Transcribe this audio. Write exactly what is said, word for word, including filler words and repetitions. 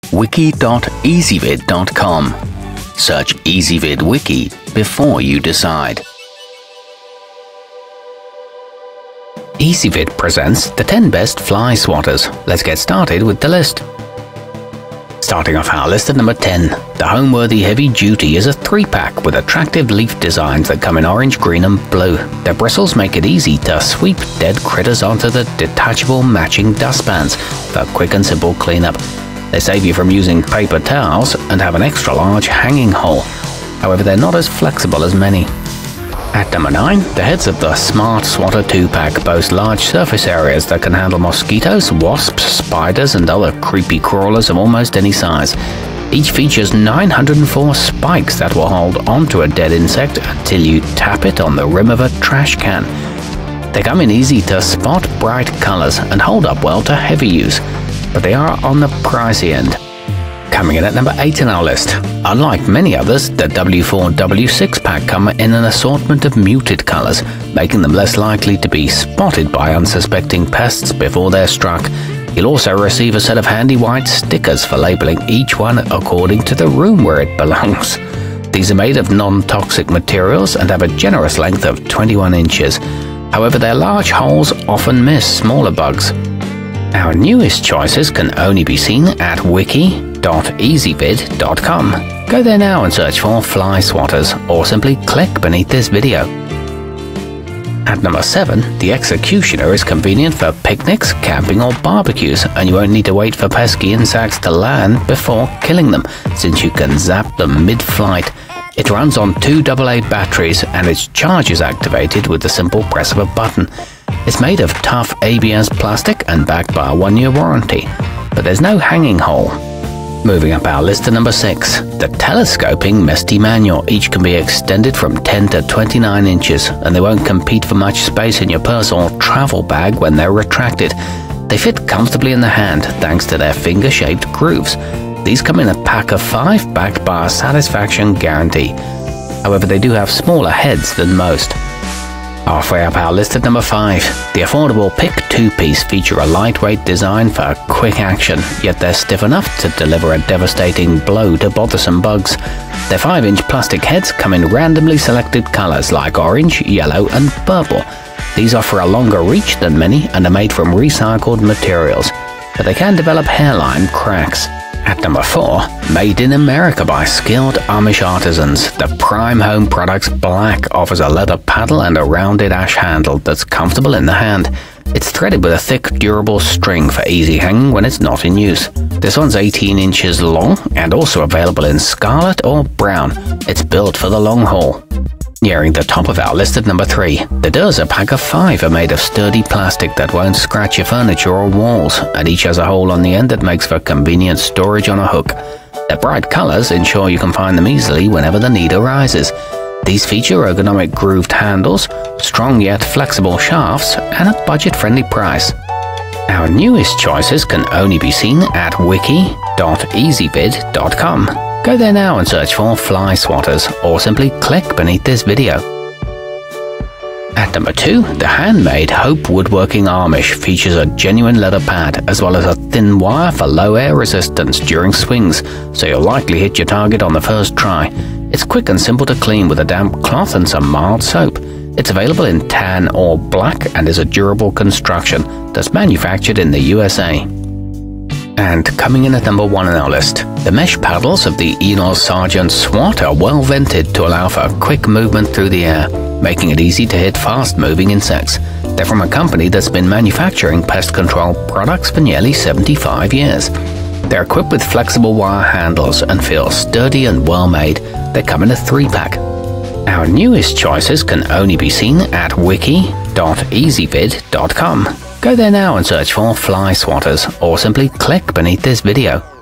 wiki dot ezvid dot com. Search Ezvid Wiki before you decide. Ezvid presents the ten best fly swatters. Let's get started with the list. Starting off our list at number ten, the Homeworthy Heavy Duty is a three pack with attractive leaf designs that come in orange, green and blue. Their bristles make it easy to sweep dead critters onto the detachable matching dustpans for quick and simple cleanup. They save you from using paper towels and have an extra large hanging hole. However, they're not as flexible as many. At number nine, the heads of the Smart Swatter two pack boast large surface areas that can handle mosquitoes, wasps, spiders and other creepy crawlers of almost any size. Each features nine hundred four spikes that will hold onto a dead insect until you tap it on the rim of a trash can. They come in easy to spot bright colors and hold up well to heavy use, but they are on the pricey end. Coming in at number eight in our list. Unlike many others, the W four W six pack come in an assortment of muted colors, making them less likely to be spotted by unsuspecting pests before they're struck. You'll also receive a set of handy white stickers for labeling each one according to the room where it belongs. These are made of non-toxic materials and have a generous length of twenty-one inches. However, their large holes often miss smaller bugs. Our newest choices can only be seen at wiki dot ezvid dot com. Go there now and search for Fly Swatters, or simply click beneath this video. At number seven, the Executioner is convenient for picnics, camping or barbecues, and you won't need to wait for pesky insects to land before killing them, since you can zap them mid-flight. It runs on two double A batteries and its charge is activated with the simple press of a button. It's made of tough A B S plastic and backed by a one-year warranty, but there's no hanging hole. Moving up our list to number six, the Telescoping Mesti Manual. Each can be extended from ten to twenty-nine inches, and they won't compete for much space in your purse or travel bag when they're retracted. They fit comfortably in the hand thanks to their finger-shaped grooves. These come in a pack of five backed by a satisfaction guarantee. However, they do have smaller heads than most. Halfway up our list at number five, the affordable Pick two-piece feature a lightweight design for quick action, yet they're stiff enough to deliver a devastating blow to bothersome bugs. Their five inch plastic heads come in randomly selected colors like orange, yellow and purple. These offer a longer reach than many and are made from recycled materials, but they can develop hairline cracks. At number four, made in America by skilled Amish artisans, the Prime Home Products Black offers a leather paddle and a rounded ash handle that's comfortable in the hand. It's threaded with a thick, durable string for easy hanging when it's not in use. This one's eighteen inches long and also available in scarlet or brown. It's built for the long haul. Nearing the top of our list at number three, the Dirza pack of five are made of sturdy plastic that won't scratch your furniture or walls, and each has a hole on the end that makes for convenient storage on a hook. Their bright colors ensure you can find them easily whenever the need arises. These feature ergonomic grooved handles, strong yet flexible shafts, and a budget-friendly price. Our newest choices can only be seen at wiki dot ezvid dot com. Go there now and search for Fly Swatters, or simply click beneath this video. At number two, the handmade Hope Woodworking Amish features a genuine leather pad as well as a thin wire for low air resistance during swings, so you'll likely hit your target on the first try. It's quick and simple to clean with a damp cloth and some mild soap. It's available in tan or black and is a durable construction that's manufactured in the U S A. And coming in at number one on our list, the mesh paddles of the Enoz Sergeant SWAT are well vented to allow for quick movement through the air, making it easy to hit fast-moving insects. They're from a company that's been manufacturing pest control products for nearly seventy-five years. They're equipped with flexible wire handles and feel sturdy and well-made. They come in a three pack. Our newest choices can only be seen at wiki dot ezvid dot com. Go there now and search for Fly Swatters, or simply click beneath this video.